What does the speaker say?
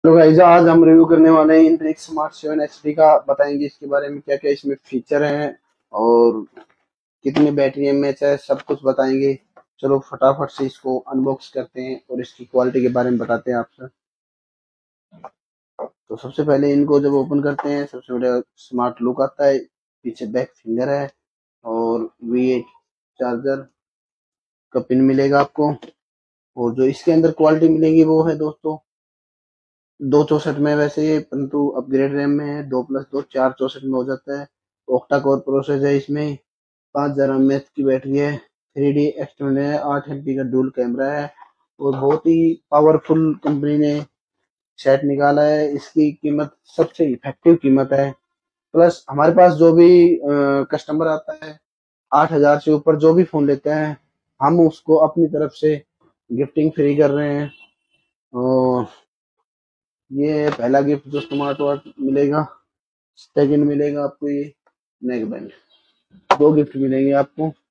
Hello guys, आज हम review करने वाले हैं इनफिनिक्स स्मार्ट 7 एचडी का। बताएंगे इसके बारे में क्या क्या इसमें फीचर हैं और कितनी बैटरी एमएच है, सब कुछ बताएंगे। चलो फटाफट से इसको अनबॉक्स करते हैं और इसकी क्वालिटी के बारे में बताते हैं आपसे। तो सबसे पहले इनको जब ओपन करते हैं, सबसे बड़ा स्मार्ट लुक आता है। पीछे बैक फिंगर है और V8 चार्जर का पिन मिलेगा आपको। और जो इसके अंदर क्वालिटी मिलेगी वो है दोस्तों 264 में वैसे ये, परंतु अपग्रेड रैम में है। 2+2 464 में हो जाता है। ऑक्टा कोर प्रोसेसर है इसमें। 5000 mAh की बैटरी है। 3D एक्सटर्नल है। 8 MP का डुअल कैमरा है और बहुत ही पावरफुल कंपनी ने सेट निकाला है। इसकी कीमत सबसे इफेक्टिव कीमत है। प्लस हमारे पास जो भी कस्टमर आता है 8000 से ऊपर जो भी फोन लेते हैं, हम उसको अपनी तरफ से गिफ्टिंग फ्री कर रहे हैं। और ये है पहला गिफ्ट जो स्मार्ट वॉच मिलेगा। सेकंड मिलेगा आपको ये नेक बैंड। दो गिफ्ट मिलेंगे आपको।